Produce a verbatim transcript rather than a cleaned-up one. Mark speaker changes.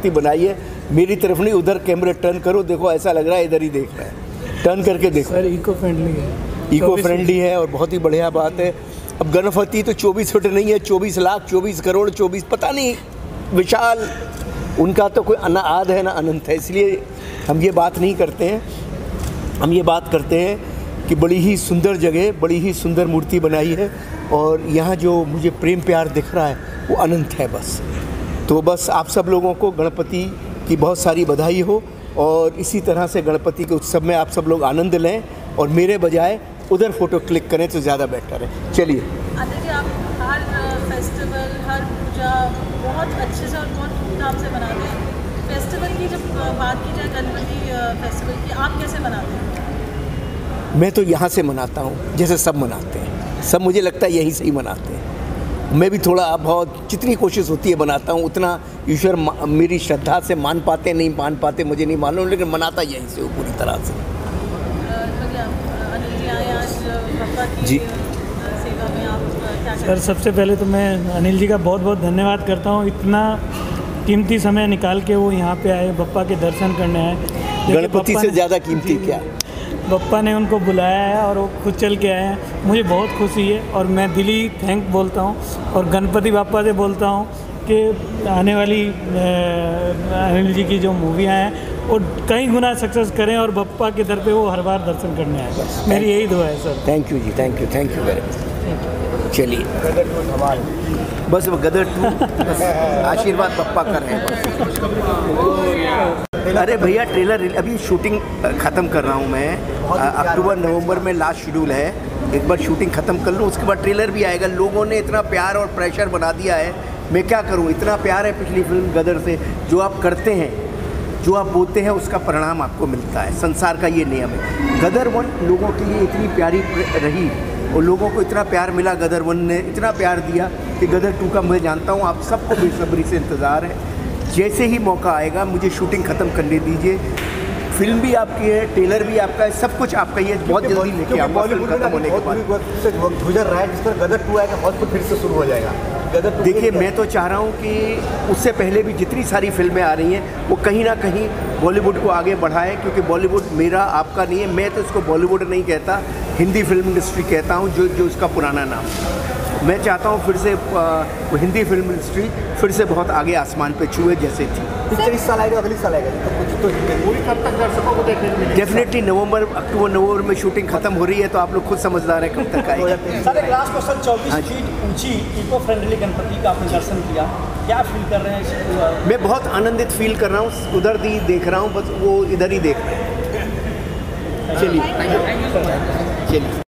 Speaker 1: मूर्ति बनाई है, मेरी तरफ नहीं, उधर कैमरा टर्न करो, देखो ऐसा लग रहा है इधर ही देख रहा है, टर्न करके देखो।
Speaker 2: सर इको फ्रेंडली है,
Speaker 1: इको फ्रेंडली है और बहुत ही बढ़िया बात है। अब गणपति तो चौबीस फुट नहीं है, चौबीस लाख चौबीस करोड़ चौबीस पता नहीं विशाल, उनका तो कोई ना आद है ना अनंत है, इसलिए हम ये बात नहीं करते हैं। हम ये बात करते हैं कि बड़ी ही सुंदर जगह, बड़ी ही सुंदर मूर्ति बनाई है और यहाँ जो मुझे प्रेम प्यार दिख रहा है वो अनंत है बस। तो बस आप सब लोगों को गणपति की बहुत सारी बधाई हो और इसी तरह से गणपति के उत्सव में आप सब लोग आनंद लें और मेरे बजाय उधर फ़ोटो क्लिक करें तो ज़्यादा बेटर है। चलिए।
Speaker 3: देखिए, आप हर फेस्टिवल, हर पूजा बहुत अच्छे से और बहुत धूमधाम से मनाते हैं। फेस्टिवल की जब बात की जाए, गणपति फेस्टिवल की, आप कैसे मनाते हैं?
Speaker 1: मैं तो यहाँ से मनाता हूँ जैसे सब मनाते हैं, सब मुझे लगता है यहीं से ही मनाते हैं। मैं भी थोड़ा बहुत जितनी कोशिश होती है बनाता हूँ, उतना ईश्वर मेरी श्रद्धा से मान पाते नहीं मान पाते मुझे नहीं मालूम, लेकिन मनाता यहीं से वो पूरी तरह से। जी
Speaker 3: सेवा में आप क्या करते हैं?
Speaker 2: सर सबसे पहले तो मैं अनिल जी का बहुत बहुत धन्यवाद करता हूँ, इतना कीमती समय निकाल के वो यहाँ पे आए, बप्पा के दर्शन करने आए।
Speaker 1: गणपति से ज़्यादा कीमती क्या?
Speaker 2: बप्पा ने उनको बुलाया है और वो खुद चल के आए हैं, मुझे बहुत खुशी है और मैं दिली थैंक बोलता हूँ और गणपति बापा से बोलता हूँ कि आने वाली अनिल जी की जो मूवियाँ हैं वो कई गुना सक्सेस करें और बप्पा के दर पे वो हर बार दर्शन करने आए। मेरी यही दुआ है सर।
Speaker 1: थैंक यू जी, thank you, thank you very much. चलिए बस गदर टू बस आशीर्वाद पप्पा कर रहे हैं। अरे भैया ट्रेलर अभी शूटिंग ख़त्म कर रहा हूँ मैं, अक्टूबर नवंबर में लास्ट शेड्यूल है, एक बार शूटिंग ख़त्म कर लूँ उसके बाद ट्रेलर भी आएगा। लोगों ने इतना प्यार और प्रेशर बना दिया है, मैं क्या करूँ, इतना प्यार है पिछली फिल्म गदर से। जो आप करते हैं, जो आप बोलते हैं उसका परिणाम आपको मिलता है, संसार का ये नियम है। गदर वन लोगों के लिए इतनी प्यारी रही और लोगों को इतना प्यार मिला, गदर वन ने इतना प्यार दिया कि गदर टू का मैं जानता हूँ आप सबको बेसब्री से इंतज़ार है। जैसे ही मौका आएगा मुझे शूटिंग ख़त्म करने दीजिए, फिल्म भी आपकी है, ट्रेलर भी आपका है, सब कुछ आपका ही है, बहुत जल्दी लेके आऊँगा फिल्म खत्म होने के बाद।
Speaker 4: गुजर रहा है जिस पर गदर टू आएगा बहुत कुछ फिर से शुरू हो जाएगा।
Speaker 1: देखिए मैं तो चाह रहा हूँ कि उससे पहले भी जितनी सारी फिल्में आ रही हैं वो कहीं ना कहीं बॉलीवुड को आगे बढ़ाए, क्योंकि बॉलीवुड मेरा आपका नहीं है, मैं तो इसको बॉलीवुड नहीं कहता, हिंदी फिल्म इंडस्ट्री कहता हूँ, जो जो इसका पुराना नाम। मैं चाहता हूँ फिर से वो हिंदी फिल्म इंडस्ट्री फिर से बहुत आगे आसमान पे छुए जैसे थी।
Speaker 4: पिक्चर इस साल आएगा, अगली साल आएगा तो कुछ तो पूरी कब तक दर्शकों को देखने को मिलेगी?
Speaker 1: डेफिनेटली नवंबर अक्टूबर नवंबर में शूटिंग खत्म हो रही है, तो आप लोग खुद समझदार हैं कब तक आएगा।
Speaker 5: सर एक लास्ट क्वेश्चन, चौबीस फीट ऊंची इको फ्रेंडली गणपति का आपने दर्शन किया, क्या फील कर रहे हैं?
Speaker 1: मैं बहुत आनंदित फील कर रहा हूँ, उधर ही देख रहा हूँ, बस वो इधर ही देख रहे हैं। चलिए चलिए।